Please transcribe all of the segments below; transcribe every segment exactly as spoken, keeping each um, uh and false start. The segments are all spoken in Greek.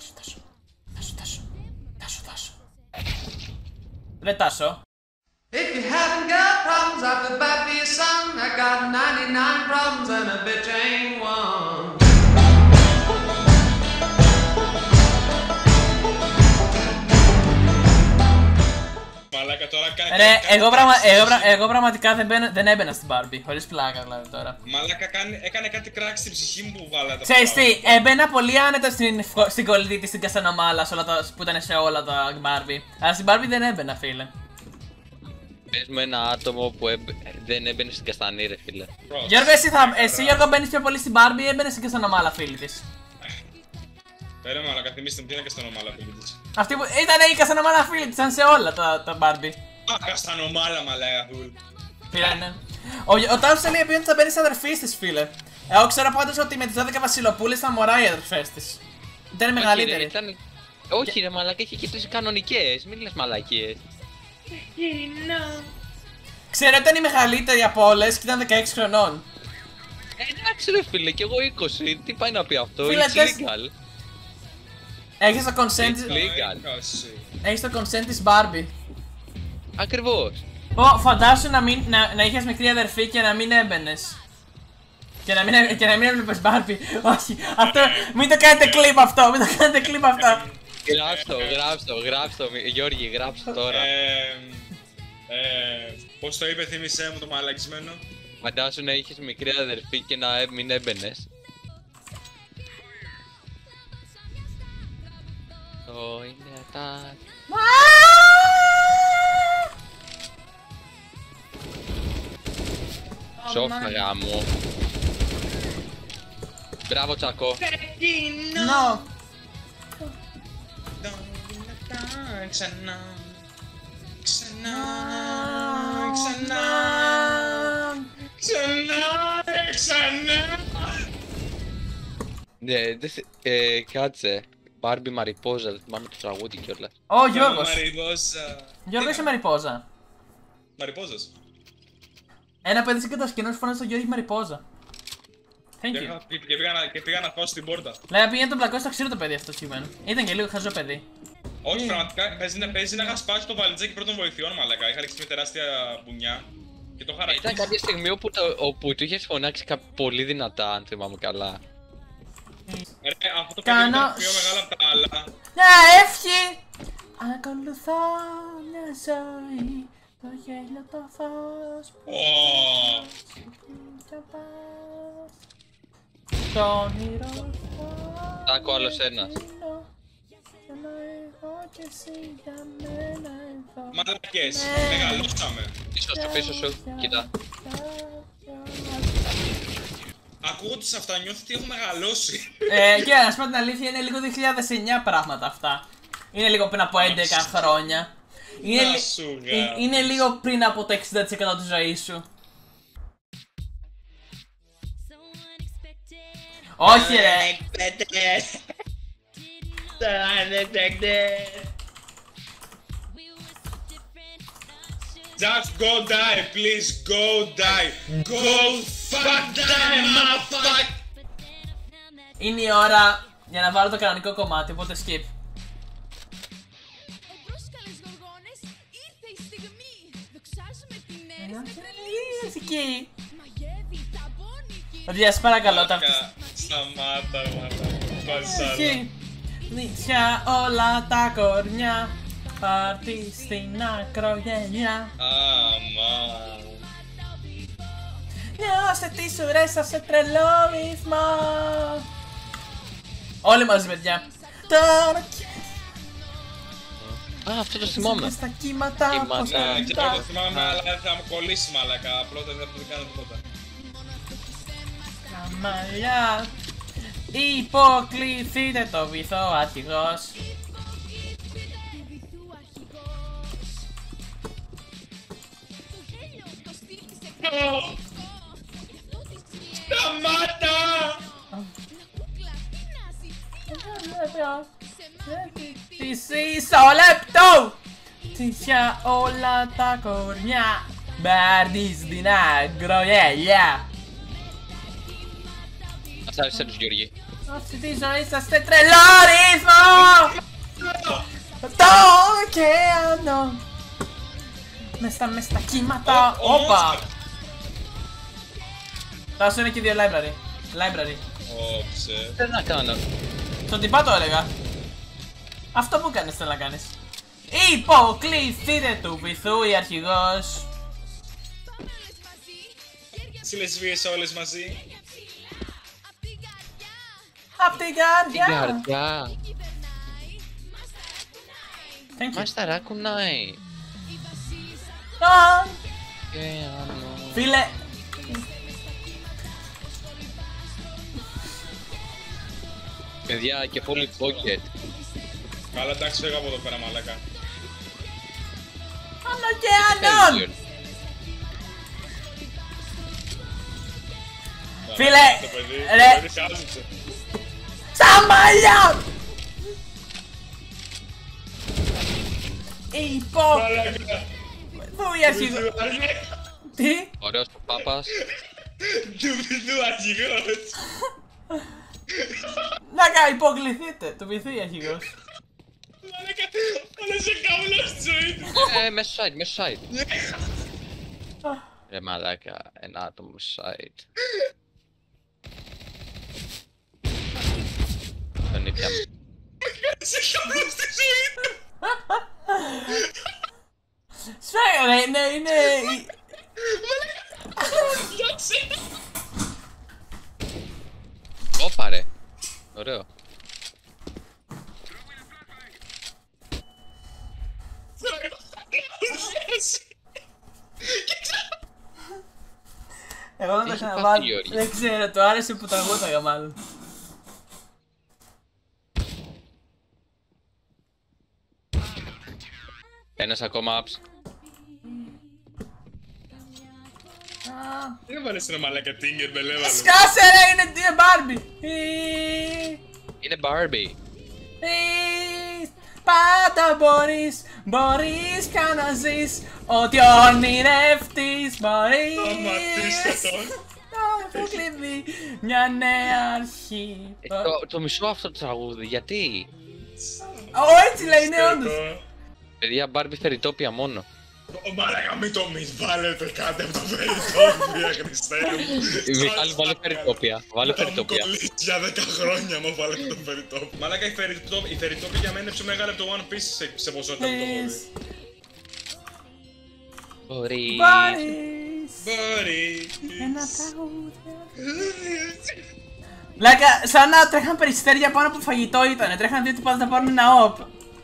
Τάσο, Τάσο. Τάσο, Τάσο. Τάσο, Τάσο. Ρε Τάσο. If you haven't got problems, I feel bad for your son. I got ninety-nine problems and a bitch ain't one. Μαλάκα τώρα κάνει. Ρε, εγώ, πραγμα... εγώ, πρα... εγώ πραγματικά δεν, μπαίνω... δεν έμπαινα στην Barbie. Χωρίς πλάκα δηλαδή τώρα. Μαλάκα κάνει... έκανε κάτι κράξ στην ψυχή μου που βάλατε. Ξέρεις τι, έμπαινα πολύ άνετα στην, στην κολλητή της, στην Καστανομάλα, τα... που ήταν σε όλα τα Barbie. Αλλά στην Barbie δεν έμπαινα, φίλε. Πες μου ένα άτομο που έμπαι... δεν έμπαινε στην Καστανή, ρε φίλε. Γιώργο, εσύ, θα... εσύ Γιώργο μπαίνεις πιο πολύ στην Barbie ή έμπαινες στην Καστανομάλα, φίλη της. Πέρα μαλάκα, θυμίστε μου τι είναι Καστανομάλα, φίλη της. Αυτή που ήταν η Καστανομάλα, φίλη της, ήταν σε όλα τα, τα Barbie. Α, Καστανομάλα, μαλάκα, φουλ. Φίλε, ναι. Ο, ο Τάσος έλεγε ότι θα μπαίνει αδερφής της, φίλε. Εγώ ξέρω πάντως ότι με τις δώδεκα βασιλοπούλες θα μωράει οι αδερφές της. Ήταν μεγαλύτερη. Όχι, ρε, ήταν... Όχι και... ρε μαλάκα, είχε και τις κανονικές, μην λες μαλακίες. Ξέρω ότι ήταν η μεγαλύτερη από όλες και ήταν δεκαέξι χρονών. Ε, εντάξει ρε φίλε, κι εγώ είκοσι, τι πάει να πει αυτό, Φίλε, it's τες... legal. Έχεις το consent της... Έχεις το consent της Barbie. Ακριβώς. Ω, φαντάσου να, μην, να, να είχες μικρή αδερφή και να μην έμπαινες. Και να μην, και να μην έβλεπες Barbie. Όχι, αυτό, μην το κάνετε κλιπ αυτό, μην το κάνετε κλιπ αυτό. Γράψτε το, γράψτε το, γράψτε το, Γιώργη, γράψτε το τώρα. Ε, ε, πώς το είπε, θύμισέ μου το μαλακισμένο. Φαντάσου να είχες μικρή αδερφή και να μην έμπαινες. Το είναι τα... Σόφα γάμο. Μπράβο Τσακώ. No. Ξανά, ξανά, ξανά, ξανά, ξανά. Ναι, δεν θε... ε, κάτσε. Barbie Μαριπόζα, δεν θυμάμαι το τραγούδι κιόλας. Ω, Γιώργος. Μαριπόζα. Γιώργο είσαι Μαριπόζα. Μαριπόζας. Ένα παιδί σε κατασκηνός φωνάζει στον Γιώργη Μαριπόζα. Thank you. Και πήγα να, και πήγα να πάω στην πόρτα. Λέει πήγαινε τον πλακό στο ξύλο το παιδί αυτό σήμερα. Ήταν και λίγο χαζό παιδί. Όχι, πραγματικά παίζει να, παίζει να είχα σπάσει το βαλιτζάκι πρώτων βοηθειών, μαλακά. Είχα ρίξει μια τεράστια μπουνιά και το χαρακτήρισα. Ήταν κάποια στιγμή όπου, το, όπου του είχες φωνάξει πολύ δυνατά, αν θυμάμαι καλά. Ρε, αυτό το παιδί ήταν πιο μεγάλο από τα άλλα. Μια εύχη! Ακολουθώ μια ζωή, το γέλιο το φως που το όνειρο θα Τα ακούω άλλος ένας. Μαλακές, μεγαλώσαμε. Πίσω σου, πίσω σου, κοίτα. Ακούγοντας αυτά νιώθω ότι έχω μεγαλώσει. Ε, και να σου πω την αλήθεια, είναι λίγο δύο χιλιάδες εννιά πράγματα αυτά. Είναι λίγο πριν από έντεκα χρόνια. Είναι, Να λι... σου ε, γάμο. είναι λίγο πριν από το εξήντα τοις εκατό της ζωής σου. Όχι ρε! Just go die, please go die. Go fuck die, motherfucker. Είναι η ώρα για να βάλω το κανονικό κομμάτι, οπότε skip. Εκεί. Ότι ας παρακαλώ τα αυτές. Σταμάτα, μάνα. Νύχια όλα τα κορμιά, πάρτι στην ακρογενιά. Αμάν. Νιώστε τις ουρές σας σε τρελό ρυθμό. Όλοι μαζί παιδιά. Τώρα Α, αυτό το θυμάμαι. στα κύματα Κύματα. πως Ναι, τα ξέρω το θυμάμαι, αλλά δεν θα μου κολλήσει μαλακά. Απλώς δεν θα το κάνω τίποτα. τα μαλλιά. Υποκληθείτε το βυθό αρχηγός. Σταμάτα! Της ίσο λεπτό. Τυχιά όλα τα κορμιά, μπάρτι στην ακρογελιά. Ας άφησε τους Γιώργη. Αυτή τη ζωή σας σε τρελό ρυθμό. ωκεανό. Μες στα, μες στα κύματα. Ο- ο Όπα. Mozart. Τάσο είναι και δύο library. Library. Όψε. Τι να κάνω. Στον τυπά το έλεγα. Αυτό που κάνεις θέλω να κάνεις. Υποκληθείτε του βυθού η αρχηγός. Τις λεσβείες όλες μαζί. Απ' την Την καρδιά. καρδιά. Thank you. Μας τα ράκουνάει. Α, Ωκεανό. Φίλε. Παιδιά και πολύ pocket. Καλά, εντάξει, φεύγω από εδώ πέρα, μαλάκα. Των ωκεανών. Φίλε, Το παιδί, ρε. το παιδί χάζεψε. Στα μαλλιά. Υπό. Μαλάκα. Πού η αρχηγός. Τι. Ωραίος ο Πάπας. Του βυθού αρχηγός. Να κάνει υποκληθείτε του βυθού η αρχηγός. Μαλάκα, όλες σε καύλα στη ζωή του. Ε, μέσω side, μέσω side. Ρε μαλάκα, ένα άτομο μέσω side. Τον ήπια. Σε καύλα στη ζωή του. Σφαίρα, ρε, είναι, είναι... Όπα ρε. Ωραίο. Εγώ δεν το Έχει ξαναβάλω. πάθει, Γιώργη. Δεν ξέρω, το άρεσε που τραγούδαγα μάλλον. Ένας ακόμα ups. Δεν έβαλες ένα μαλάκα τίνγκερ με λέβαλο. Σκάσε ρε, είναι τι Barbie. Είναι Barbie. Ε, πάντα μπορείς, μπορείς πια να ζεις ό,τι ονειρευτείς μπορείς. Σταματήστε τον. Να το κλειδί μια νέα αρχή. Ε, το, το μισό αυτό το τραγούδι, γιατί. Ω, έτσι λέει, είναι όντως. Παιδιά, Barbie Φεριτόπια μόνο. Ω, μαλάκα, μην το μη βάλετε κάτι από το Φεριτόπια, Χριστέ μου. Μιχάλη, βάλε Φεριτόπια. Βάλε Θα μου Φεριτόπια. κολλήσει για δέκα χρόνια μου βάλετε το Φεριτόπια. Μαλάκα, η Φεριτόπια, η Φεριτόπια για μένα είναι πιο μεγάλη από το One Piece σε, σε ποσότητα που το έχω Please. δει. Μπορεί. Μπορείς Μπορεί. ένα τραγούδι. Λάκα, σαν να τρέχαν περιστέρια πάνω από φαγητό ήτανε. Τρέχαν δύο τυπάδες να πάρουν ένα όπ.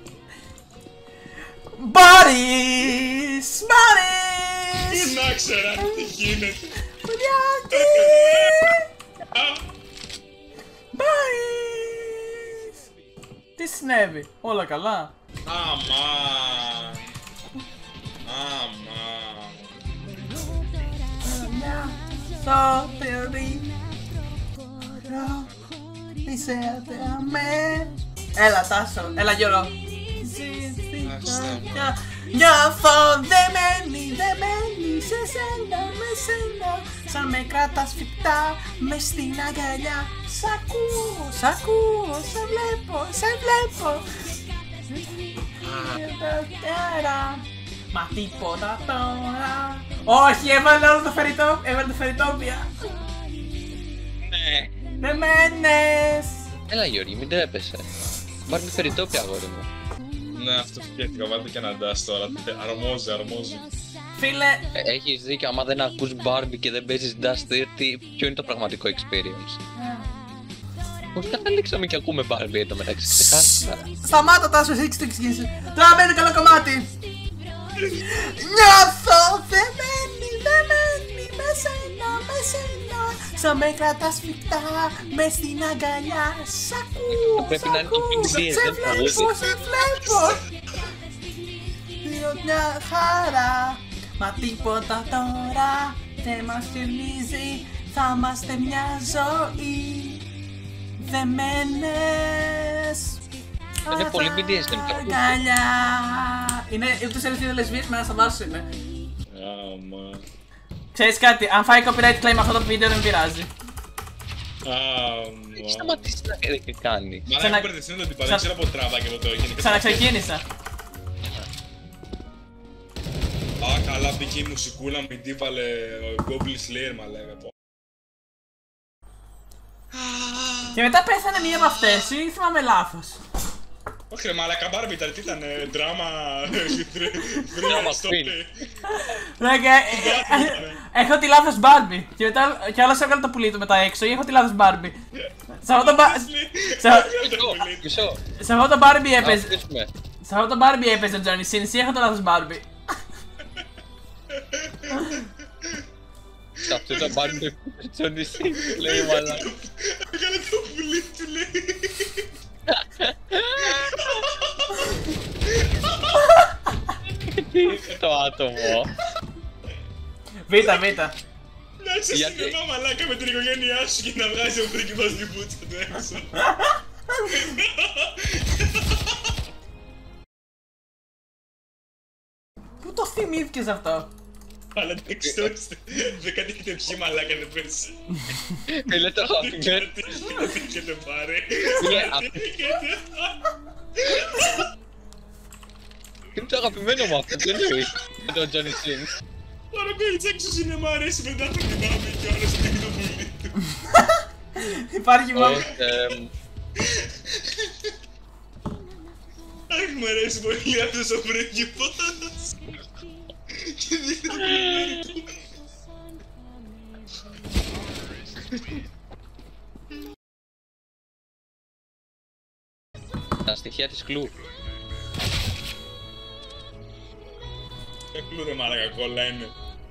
Μπορείς, μπορείς. Τι να ξέρα τι γίνεται. Πουλιάκι. Μπορείς. Τι συνέβη, όλα καλά. Αμάν. Αμάν. Στο παιδί. Είσαι αδεαμένη. Έλα Τάσο, έλα Γιώργο. Νιώθω δεμένη, δεμένη σε σένα, με σένα. Σαν με κρατάς φυκτά μες στην αγκαλιά. Σ' ακούω, σ' ακούω, σε βλέπω, σε βλέπω. Μα τίποτα τώρα. Όχι, έβαλε όλο το φεριτό, έβαλε το φεριτόπια. Ναι. Δεμένες. Έλα Γιώργη, μην τρέπεσαι. Barbie Φεριτόπια, αγόρι μου. Ναι, αυτό σκέφτηκα, βάλτε και ένα ντάς τώρα. Αρμόζει, αρμόζει. Φίλε, Ε, Έχεις δίκιο, άμα δεν ακούς Barbie και δεν παίζεις Dust, τι, ποιο είναι το πραγματικό experience. Πώς καταλήξαμε και ακούμε Barbie εδώ μεταξύ, ξεχάστηκα. σταμάτα Τάσο, εσύ έχεις το εξηγήσει. Τώρα μπαίνει καλό κομμάτι. Νιώθω δεμένη, δεμένη με σένα, με σένα. Σαν με κρατάς φυκτά μες στην αγκαλιά. Σ' ακούω, Πρέπει σ' να είναι το ακούω, Pink D S, σε δεν βλέπω, τραγούδι. σε βλέπω. Δύο μια χαρά, μα τίποτα τώρα δεν μας γεμίζει. Θα είμαστε μια ζωή δεμένες. Είναι πολύ μπι ντι ες εμ το ακούω. Αγκαλιά. Είναι ούτως ή άλλως είναι λεσβίες, με ένα θα δώσω είναι. Αμάν. Ξέρεις κάτι, αν φάει copyright claim αυτό το βίντεο δεν πειράζει. Αμάν. Σταματήσει να κάνει. Μαλάκα, Ξανα- έχω μπερδευτεί με τον τυπά, δεν ξέρω από τράβα και από το έγινε. Ξαναξεκίνησα. Α, καλά μπήκε η μουσικούλα, μην τι βάλε ο Goblin Slayer, μα λέγα πω. Και μετά πέθανε μία από αυτές ή θυμάμαι λάθος. Όχι ρε μαλάκα, Barbie ήταν, τι ήταν, δράμα, Drama queen. Λέγε, έχω τη λάθος Barbie. Και μετά κι άλλος έβγαλε το πουλί του μετά έξω ή έχω τη λάθος Barbie. Σε αυτό το Μισό. Σε αυτό το Barbie Να έπαιζε. αφήσουμε. Σε αυτό το Barbie έπαιζε ο Johnny Sins ή έχω το λάθος Barbie. Σε αυτό το Barbie στο νησί, λέει μαλάκα. Έκανε το πουλί του, λέει. Τι είναι το άτομο. Β, β. Να είσαι Γιατί? σινεμά μαλάκα με την οικογένειά σου και να βγάζει ο πρίγκιπας την πουτσα του έξω. Πού το θυμήθηκες αυτό? Αλλά εντάξει τώρα, δεν κάτι έχετε πιει μαλάκα δεν πες. Φίλε το αγαπημένο. Τι έχετε πάρει. Φίλε, Τι έχετε. είναι το αγαπημένο μου αυτό, δεν εννοείς. Με τον Johnny Sins. Τώρα κολλητς έξω σινεμά αρέσει μετά το κοιμάμαι και όλος πήγε το πουλί του. Υπάρχει μόνο. Όχι, εμ, Αχ, μου αρέσει πολύ αυτός ο πρίγκιπας. Και δείχνει το πουλί του. τα στοιχεία της κλου. Δεν κλούρε μαλάκα, κόλλα είναι.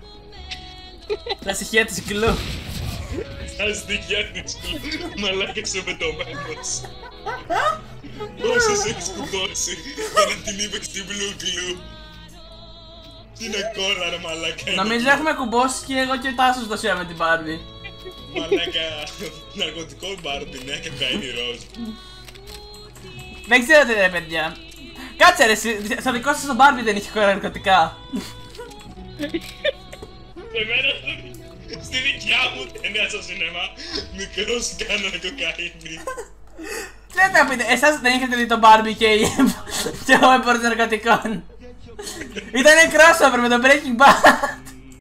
Τα στοιχεία της κλου. Τα στοιχεία της κλου, μαλάκα είσαι πετωμένος. Όσες έχεις κουμπώσει για να την είπες στην blue glue. Τι είναι κόλλα ρε μαλάκα. Νομίζω έχουμε κουμπώσει και εγώ και ο Τάσος το σιάμε την Barbie. Μαλάκα, ναρκωτικό Barbie, ναι, και καΐνι ροζ. Δεν ξέρω τι είναι παιδιά. Κάτσε ρε, εσύ, στο δικό σας το Barbie δεν είχε χώρα ναρκωτικά. Εμένα στη δικιά μου ταινία στο σινεμά, μικρός κάνω κοκαίνι. Τι λέτε να πείτε, εσάς δεν είχατε δει το Barbie και, η... και ο έμπορος ναρκωτικών. Ήτανε crossover με το Breaking Bad.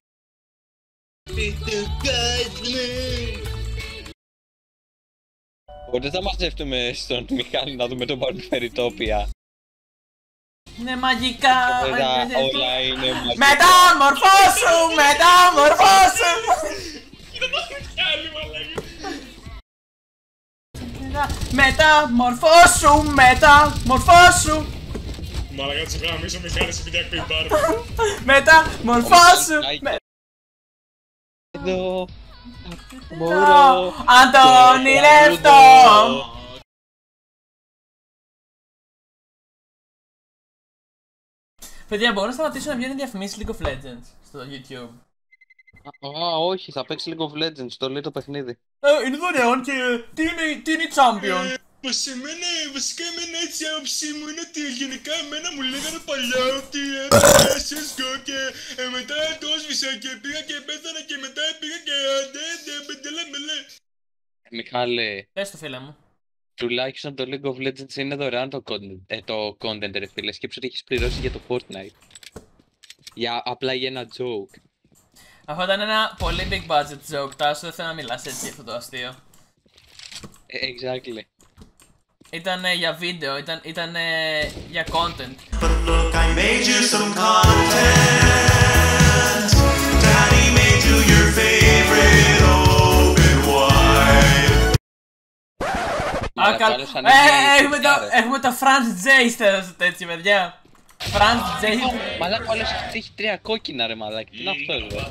Πότε θα μαζεύτουμε στον Μιχάλη να δούμε τον Barbie Fairytopia. Είναι μαγικά. Όλα, όλα είναι μαγικά. Μεταμορφώσου, μεταμορφώσου. Άλλη μαλάκα. Μεταμορφώσου, μεταμορφώσου. Μαλάκα τους γάμισω Μιχάλης επειδή ακούει Barbie. Μεταμορφώσου. με- Εδώ μπορώ. Αντώνη Λευτό. Παιδιά, μπορώ να σταματήσω να βγαίνουν διαφημίσεις League of Legends στο YouTube. Α, όχι, θα παίξει League of Legends, το λέει το παιχνίδι. Ε, είναι δωρεάν και τι είναι, τι είναι η Champion. Πως εμένα, βασικά εμένα έτσι η άποψή μου είναι ότι γενικά εμένα μου λέγανε παλιά ότι έπαιζα σι ες τζι ο και ε, μετά το έσβησα και πήγα και πέθανα και μετά πήγα και αντέ, πεντέλα μελέ. Μιχάλη, Πες το φίλε μου. τουλάχιστον το League of Legends είναι δωρεάν το content, ε, το content ρε φίλε. Σκέψου ότι έχεις πληρώσει για το Fortnite. Για, απλά για ένα joke. Αυτό ήταν ένα πολύ big budget joke, Τάσο, δεν θέλω να μιλάς έτσι για αυτό το αστείο. Ε, exactly. Ήταν για βίντεο, ήταν, ήταν για content. But look, I made you some content. Daddy made you your favorite open wide. Α, Αλλά καλ... πάλι σαν ε, είναι έχουμε, το, ρε. έχουμε το Franz J στο τέτοιο, παιδιά. Franz J. Μαλάκα, όλος αυτός έχει τρία κόκκινα ρε μαλάκα. Τι είναι αυτό ρε.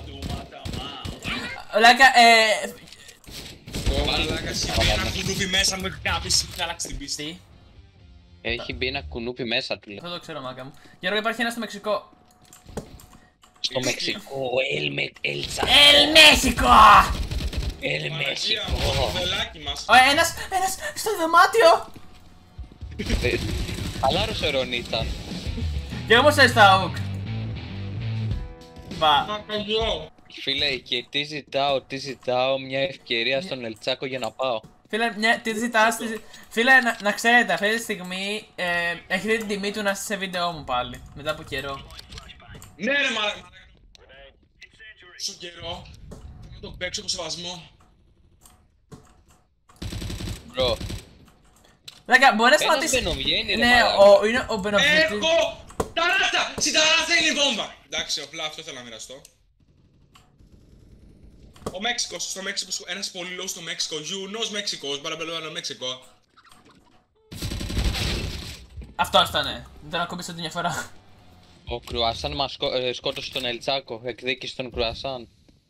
Λάκα, ε... Μαλάκα, συμβεί ένα κουνούπι μέσα μου, έχει κάποιος έχει αλλάξει την πίστη. Τι, Έχει μπει ένα κουνούπι μέσα του λέει. αυτό το ξέρω μάκα μου. Γιώργο, υπάρχει ένα στο Μεξικό. Στο Μεξικό, El Me- El Sa- El Μέσικο! El Μαλακία México. μου, το βελάκι μας. Ο, ένας, ένας στο δωμάτιο! Ε, χαλάρωσε ο Ρονίτα. Και όμως έτσι τα ουκ. Πα. Μακαγιό. Φίλε, και τι ζητάω, τι ζητάω, μια ευκαιρία στον Ελτσάκο για να πάω. Φίλε, μια, τι ζητάς, τι ζη- Φίλε, να, να ξέρετε, αυτή τη στιγμή ε, έχετε την τιμή του να είστε σε βίντεο μου πάλι. Μετά από καιρό. Ναι ρε μαλάκα. Στον καιρό, να τον παίξω από σεβασμό. Μπρο. Λέκα, μπορεί να Ένας σταματήσει. μπαινοβγαίνει, ρε Ναι, μαλάκα. ο, είναι ο Μπενοβγέννη. Έχω! Ταράστα! Στην ταράστα είναι η βόμβα! Εντάξει, απλά αυτό ήθελα να μοιραστώ. Ο Μέξικος, στο Μέξικο, ένας πολύ λόγος στο Μέξικο. Γιουνός Μέξικος, παραμπελωμένο Μέξικο. Αυτό ήτανε. Δεν τον ακούμπησα την μια φορά. Ο Κρουάσαν μας σκο... ε, σκότωσε τον Ελτσάκο, εκδίκησε τον Κρουάσαν.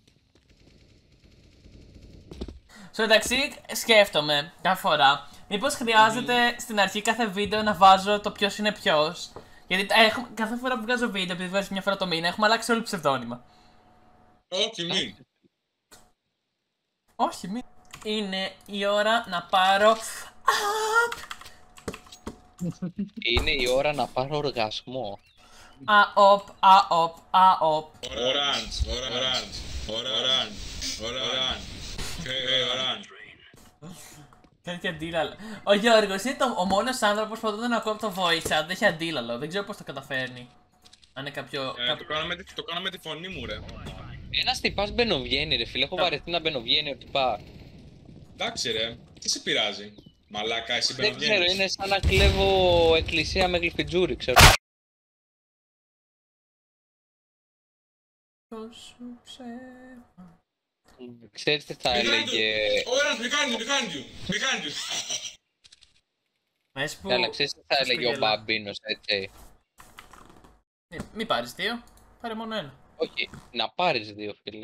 Στο μεταξύ, σκέφτομαι κάθε φορά. Μήπως χρειάζεται στην αρχή κάθε βίντεο να βάζω το ποιος είναι ποιος. Γιατί ε, έχουμε, κάθε φορά που βγάζω βίντεο, επειδή βγάζω μια φορά το μήνα, έχουμε αλλάξει όλοι ψευδόνυμα. Όχι, μην. Όχι, μη. Είναι η ώρα να πάρω. Απ! Είναι η ώρα να πάρω οργασμό. Αοπ, αοπ, αοπ. Οράντς, οράντς, οράντς, οράντς. Οράντς. Κάνει και αντίλαλο. Ο Γιώργος είναι το, ο μόνος άνθρωπος που όταν ακούω από το voice chat δεν έχει αντίλαλο. Δεν ξέρω πώς το καταφέρνει. Αν είναι κάποιο. Ε, το κάνω με τη- το κάνω με τη φωνή μου ρε. Ένας τυπάς μπαινοβγαίνει ρε φίλε, έχω βαρεθεί να μπαινοβγαίνει ο τυπά. Εντάξει ρε, τι σε πειράζει. Μαλάκα, εσύ Δεν ξέρω, μπαινοβγαίνεις. είναι σαν να κλέβω εκκλησία με γλυφιτζούρι, ξέρω. Ξέρεις τι θα έλεγε... Οράντς, behind you, behind you, behind you. Μες που. Καλά, ξέρεις τι θα Ας έλεγε ο γελά. Μπαμπίνος, έτσι. Ε, Μη πάρεις δύο. Πάρε μόνο ένα. Όχι, να πάρεις δύο φίλε.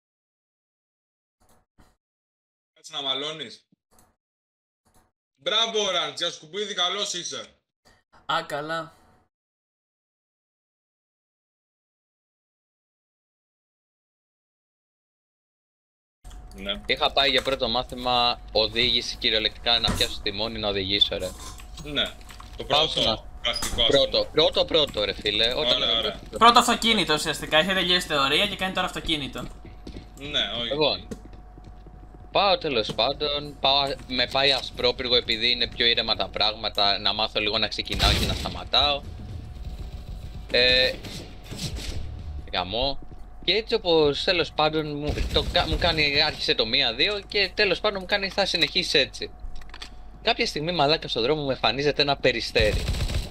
Κάτσε να μαλώνεις. Μπράβο Οράντς, για σκουπίδι καλός είσαι. Α, καλά. Ναι. Είχα πάει για πρώτο μάθημα οδήγηση κυριολεκτικά να πιάσω τη μόνη να οδηγήσω ρε. Ναι. Το Πάω πρώτο, να- πρακτικό. ας Πρώτο, πούμε. πρώτο, πρώτο ρε φίλε. Όταν Ωραία, ωραία. Πρώτο αυτοκίνητο ουσιαστικά. Έχει τελειώσει θεωρία και κάνει τώρα αυτοκίνητο. Ναι, όχι. Λοιπόν, πάω τέλος πάντων, πάω, με πάει ασπρόπυργο επειδή είναι πιο ήρεμα τα πράγματα, να μάθω λίγο να ξεκινάω και να σταματάω. Ε, γαμώ. Και έτσι όπως τέλος πάντων μου, το, κα- μου κάνει, άρχισε το μία δύο και τέλος πάντων μου κάνει θα συνεχίσει έτσι. Κάποια στιγμή μαλάκα στον δρόμο μου εμφανίζεται ένα περιστέρι.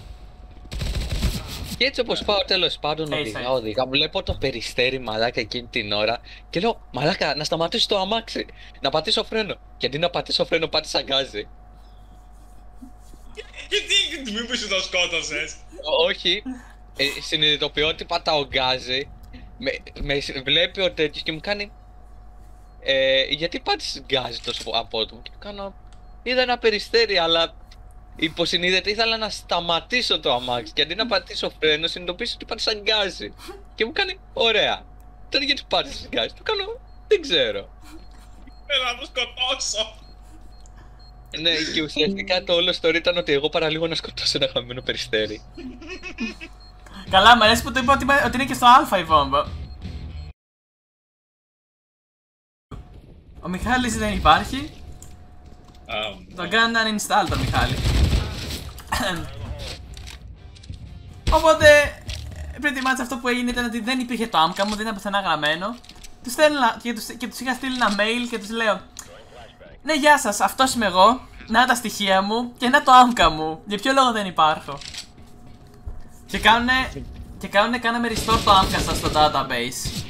Και έτσι όπως πάω τέλος πάντων Hey, οδηγά, side. οδηγά, βλέπω το περιστέρι μαλάκα εκείνη την ώρα και λέω μαλάκα να σταματήσω το αμάξι, να πατήσω φρένο. Και αντί να πατήσω φρένο πάτησα γκάζι. Και τι, μήπως σου το σκότωσες. Ό- Όχι, ε, συνειδητοποιώ ότι πατάω γκάζι, με, με σ- βλέπει ο τέτοιος και μου κάνει ε, γιατί πάτησες γκάζι τόσο απότομο και του κάνω είδα ένα περιστέρι αλλά υποσυνείδητα ήθελα να σταματήσω το αμάξι και αντί να πατήσω φρένο συνειδητοποίησα ότι πάτησα γκάζι και μου κάνει ωραία. Τώρα γιατί πάτησες γκάζι, του κάνω δεν ξέρω. Θέλω να το σκοτώσω. Ναι, και ουσιαστικά το όλο story ήταν ότι εγώ παραλίγο να σκοτώσω ένα χαμένο περιστέρι. Καλά, μου αρέσει που το είπα ότι, ότι είναι και στο Α η βόμβα. Ο Μιχάλης δεν υπάρχει. Τον κάνουν uninstall τον Μιχάλη. Οπότε, pretty much αυτό που έγινε ήταν ότι δεν υπήρχε το άμκα μου, δεν ήταν πουθενά γραμμένο. Τους στέλνα και τους, και τους είχα στείλει ένα mail και τους λέω ναι, γεια σας, αυτός είμαι εγώ, να τα στοιχεία μου και να το άμκα μου. Για ποιο λόγο δεν υπάρχω. Και κάνουνε, και κάνουνε, κάναμε restore το άμκα σας στο database.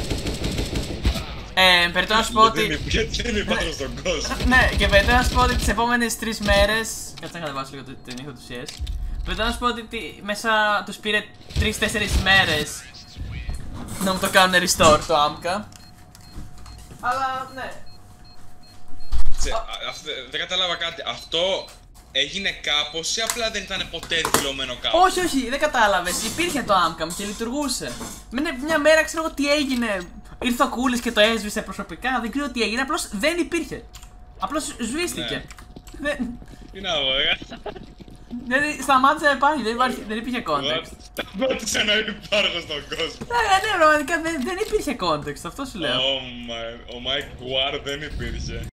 Ε, περιττώ να σου πω ότι... Γιατί δεν υπάρχω στον κόσμο. Ναι, και περιττώ να σου πω ότι τις επόμενες τρεις μέρες... Κάτσε να κατεβάσω λίγο το- την ήχο του σι ες. Περιττώ να σου πω ότι τι- μέσα τους πήρε τρεις τέσσερις μέρες να μου το κάνουν restore το άμκα. Αλλά, ναι. Τσε, α- αυτό- Δεν κατάλαβα κάτι. Αυτό έγινε κάπως ή απλά δεν ήταν ποτέ δηλωμένο κάπως. Όχι, όχι, δεν κατάλαβες. Υπήρχε το άμκα μου και λειτουργούσε. Με μια- μια μέρα ξέρω εγώ τι έγινε. Ήρθε ο Κούλης και το έσβησε προσωπικά. Δεν ξέρω τι έγινε. Απλώς δεν υπήρχε. Απλώς σβήστηκε. Δεν, Τι να πω, ε. δηλαδή σταμάτησε να υπάρχει. Δεν, υπάρχει, δεν υπήρχε context. Σταμάτησα να υπάρχω στον κόσμο. Ναι, ναι, πραγματικά δεν, δεν υπήρχε context. Αυτό σου λέω. Oh my- Ο Mike Ward δεν υπήρχε.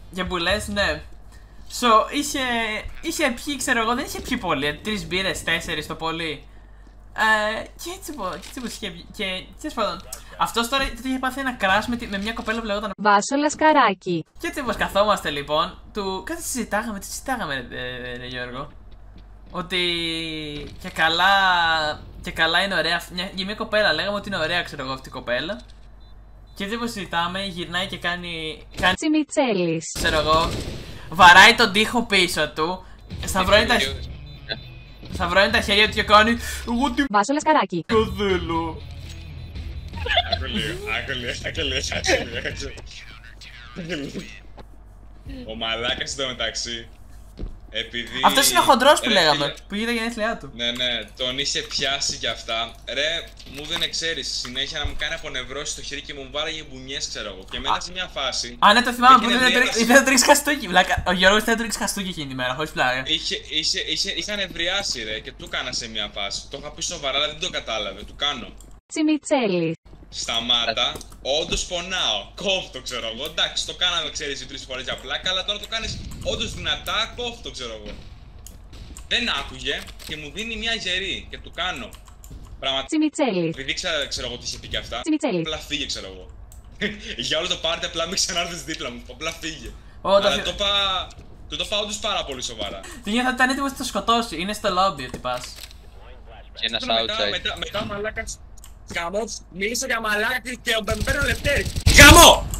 Για που λες, ναι. So, είχε, είχε πιει, ξέρω εγώ, δεν είχε πιει πολύ. Τρεις μπύρες, τέσσερις το πολύ. Ε, και έτσι πως, και έτσι πως είχε πιει. Και τέλος πάντων, αυτός τώρα είχε πάθει ένα crash με, με μια κοπέλα που λεγόταν Βάσο Λασκαράκι. Και έτσι πως καθόμαστε λοιπόν, του κάτι συζητάγαμε, τι συζητάγαμε ρε, ρε Γιώργο. Ότι και καλά, και καλά είναι ωραία, μια, για μια κοπέλα λέγαμε ότι είναι ωραία ξέρω εγώ αυτή η κοπέλα. Και έτσι πως συζητάμε, γυρνάει και κάνει, κάνει Τσιμιτσέλης. ξέρω εγώ, βαράει τον τοίχο πίσω του, σταυρώνει τα, σταυρώνει τα χέρια του και κάνει εγώ τι Βάσο Λασκαράκι. θέλω. Άκου λίγο, άκου λίγο, άκου λίγο, άκου λίγο. Ο μαλάκας εντωμεταξύ, επειδή... Αυτός είναι ο χοντρός που Ρε, λέγαμε, φίλε, που γίνεται γενέθλιά του. Ναι, ναι, τον είχε πιάσει κι αυτά. Ρε, μου δεν ξέρεις, συνέχεια να μου κάνει απονευρώσει το χέρι και μου βάραγε μπουνιές, ξέρω εγώ. Και μετά σε μια φάση. Α, ναι, το θυμάμαι που έγινε ήθελε διάταση. να τρίξει χαστούκι. Βλάκα. Ο Γιώργος ήθελε να τρίξει χαστούκι εκείνη τη μέρα, χωρίς πλάκα. Είχε, είχε, είχε, είχαν ευριάσει, ρε, και του έκανα σε μια φάση. Το είχα πει σοβαρά, αλλά δεν το κατάλαβε. Του κάνω. Τσιμιτσέλης. Σταμάτα, όντως πονάω. Κόφτο, ξέρω εγώ. Εντάξει, το κάναμε, ξέρεις, τρεις φορές για πλάκα, αλλά τώρα το κάνεις όντως δυνατά, κόφτο, ξέρω εγώ. Δεν άκουγε και μου δίνει μια γερή και του κάνω. Πραγματικά. Τσιμιτσέλης. Επειδή ξέρω, ξέρω εγώ τι είχε πει και αυτά. Τσιμιτσέλης. Απλά φύγε, ξέρω εγώ. Για όλο το πάρτι, απλά μην ξανάρθεις δίπλα μου. Απλά φύγε. Ω, Αλλά το- το είπα. Του το είπα όντως πάρα πολύ σοβαρά. Τι νιώθω ότι ήταν έτοιμος να το σκοτώσει. Είναι στο lobby ότι πας. Και ένας Μετά, outside. μετά, μετά μαλάκας. Γαμώ, μίλησα για μαλάκα και με παίρνω λεπτέρι. Γαμώ!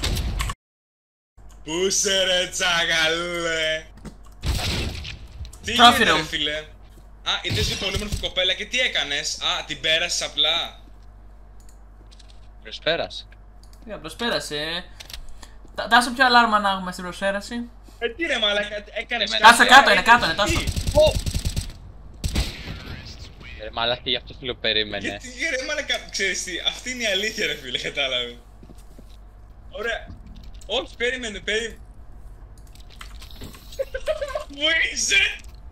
Πού σε ρε τσαγαλέ. Τι Πρόφυρο. γίνεται ρε φίλε. Α, είδες μια πολύ όμορφη κοπέλα και τι έκανες. Α, την πέρασες απλά. Προσπέρασε. Τι απλώς πέρασε. Τα- Τάσο ποιο αλάρμα να έχουμε στην προσφέραση. Ε, τι ρε μαλάκα, έκανες Τάσο κάτι. κάτω Α, είναι, ε, κάτω είναι, τι, Τάσο. πω, Ρε μαλάκα, γι' αυτό φίλο περίμενε. Γιατί ρε μαλάκα, ξέρεις τι, αυτή είναι η αλήθεια ρε φίλε, κατάλαβε. Ωραία. Όχι, περίμενε, περίμενε. Βοήθησε!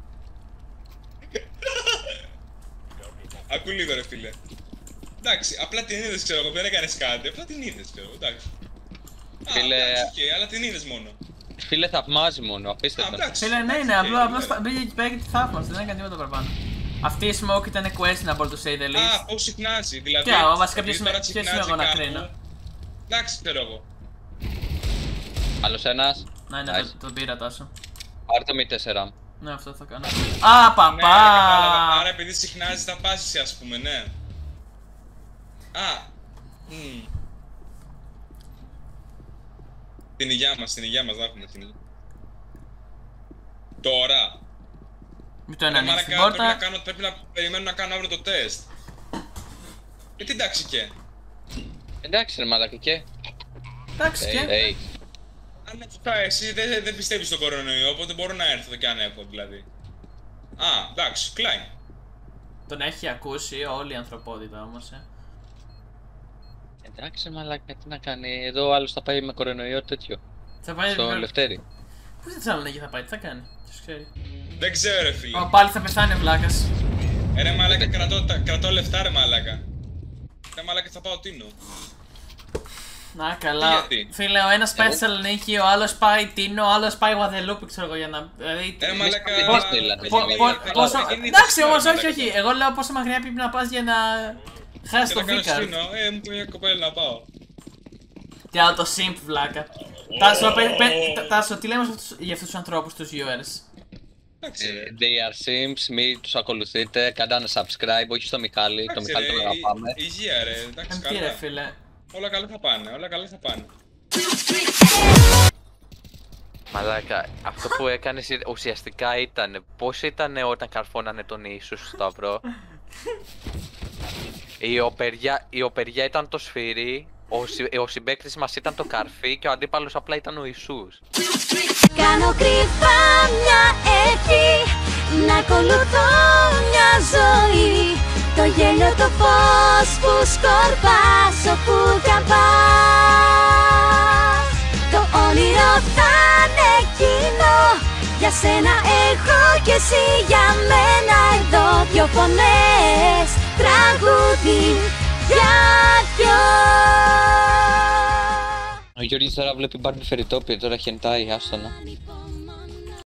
Ακού λίγο ρε φίλε. Εντάξει, απλά την είδες ξέρω εγώ, δεν έκανες κάτι, απλά την είδες ξέρω εγώ, εντάξει. Α, Φίλε- εντάξει, οκ, αλλά την είδες μόνο. Φίλε θαυμάζει μόνο, Α, απίστευτο. εντάξει. Φίλε, ναι, εντάξει, είναι οκ, απλό, απλώς ωραία. μπήκε εκεί πέρα και τη θαύμασε, δεν έκανε τίποτα παραπάνω. Αυτή η smoke ήταν questionable to say the least. Α, πώς συχνάζει, δηλαδή. Τι, α, βασικά επειδή ποιος τώρα είμαι- ποιος συχνάζει είμαι εγώ να κάπου, κρίνω. Εντάξει, ξέρω εγώ. Άλλος ένας. Ναι, ναι, Nice. το- τον πήρα τόσο. Πάρ' το μη τέσσερα. Ναι, αυτό θα κάνω. Α, Ναι, κατάλαβα. Άρα παπά! επειδή συχνάζει θα πας εσύ ας πούμε, ναι. Α, μμ. Την υγειά μας, την υγειά μας, να έχουμε την υγειά. Τώρα. Μην το Ρε ανοίξει την μαλάκα, πρέπει να, πόρτα. κάνω, πρέπει να περιμένω να κάνω αύριο το τεστ. Ε, τι εντάξει και. Εντάξει ρε μαλάκα και. Εντάξει Hey, και. hey. Αν έφυγα εσύ δεν, δεν πιστεύεις στον κορονοϊό, οπότε μπορώ να έρθω και αν έχω δηλαδή. Α, εντάξει, κλάιν. Τον έχει ακούσει όλη η ανθρωπότητα όμως, ε. Εντάξει ρε μαλάκα, τι να κάνει. Εδώ ο άλλος θα πάει με κορονοϊό τέτοιο. Θα πάει Στο στο Λευτέρι. Πού στη Θεσσαλονίκη θα πάει, τι θα κάνει, ποιος ξέρει. Δεν ξέρω ρε φίλε. Ω, πάλι θα πεθάνει ο βλάκας. Ε, ρε μαλάκα, κρατώ, τα- κρατώ λεφτά ρε μαλάκα. Ρε μαλάκα, θα πάω τίνο. Να καλά. γιατί? Φίλε, ο ένας πάει Εγώ- στη Θεσσαλονίκη, ο άλλος πάει Τίνο, ο άλλος πάει Γουαδελούπη, ξέρω εγώ για να. Δηλαδή. Ε, μαλάκα, δεν Πώς- είστε, δηλαδή. πο- θα πο- γίνει- θα πόσο- γίνει Εντάξει φεστιβάλ, όμως, όχι, μαλάκα. όχι. Εγώ λέω πόσο μακριά πρέπει να πας για να χάσει Και το θα κάνω βίκαρ. στήνο, ε, μου πει μια κοπέλα να πάω. Τι άλλο το simp βλάκα. Τάσο, πε- πε- τα- Τάσο, τι λέμε σε αυτούς- για αυτούς τους ανθρώπους, τους viewers. Εντάξει ρε. Ε, They are Sims, μην τους ακολουθείτε, κάντε ένα subscribe, όχι στο Μιχάλη, το Εντάξει, Μιχάλη τον ρε, αγαπάμε. η- Υγεία ρε, εντάξει Ε, Τι ρε καλά. φίλε. Όλα καλά θα πάνε, όλα καλά θα πάνε. Μαλάκα, αυτό που έκανες ουσιαστικά ήταν, πώς ήταν όταν καρφώνανε τον Ιησού στο Σταυρό. Η οπεριά, η οπεριά ήταν το σφυρί, ο, συ- ο συμπαίκτης μας ήταν το καρφί και ο αντίπαλος απλά ήταν ο Ιησούς. Κάνω κρυφά μια ευχή να ακολουθώ μια ζωή. Το γέλιο, το φως που σκορπάς όπου κι αν πας. Το όνειρο θα είναι εκείνο. Για σένα έχω και εσύ για μένα εδώ. Δυο φωνές, τραγούδι για δυο. Ο Γιώργης τώρα βλέπει Barbie Fairytopia, τώρα χεντάει, άστονα.